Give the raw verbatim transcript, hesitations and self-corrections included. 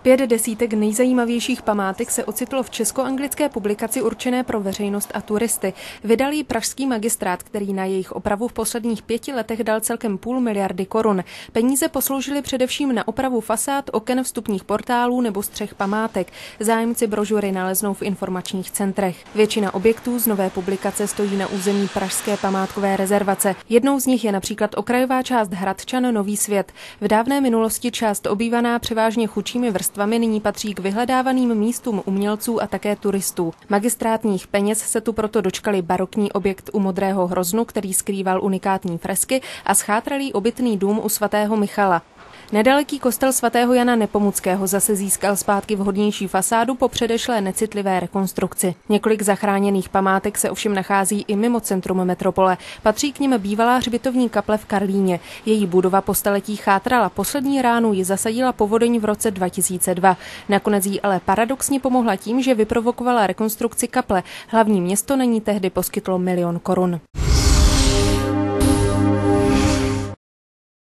Pět desítek nejzajímavějších památek se ocitlo v česko-anglické publikaci určené pro veřejnost a turisty. Vydal ji pražský magistrát, který na jejich opravu v posledních pěti letech dal celkem půl miliardy korun. Peníze posloužily především na opravu fasád, oken, vstupních portálů nebo střech památek. Zájemci brožury naleznou v informačních centrech. Většina objektů z nové publikace stojí na území pražské památkové rezervace. Jednou z nich je například okrajová část Hradčan Nový Svět. V dávné minulosti část obývaná převážně chudšími vrstvami nyní patří k vyhledávaným místům umělců a také turistů. Magistrátních peněz se tu proto dočkali barokní objekt u Modrého hroznu, který skrýval unikátní fresky, a schátralý obytný dům u svatého Michala. Nedaleký kostel svatého Jana Nepomuckého zase získal zpátky vhodnější fasádu po předešlé necitlivé rekonstrukci. Několik zachráněných památek se ovšem nachází i mimo centrum metropole. Patří k nim bývalá hřbitovní kaple v Karlíně. Její budova po staletí chátrala, poslední ránu ji zasadila povodeň v roce dva tisíce dva. Nakonec jí ale paradoxně pomohla tím, že vyprovokovala rekonstrukci kaple. Hlavní město na ní tehdy poskytlo milion korun.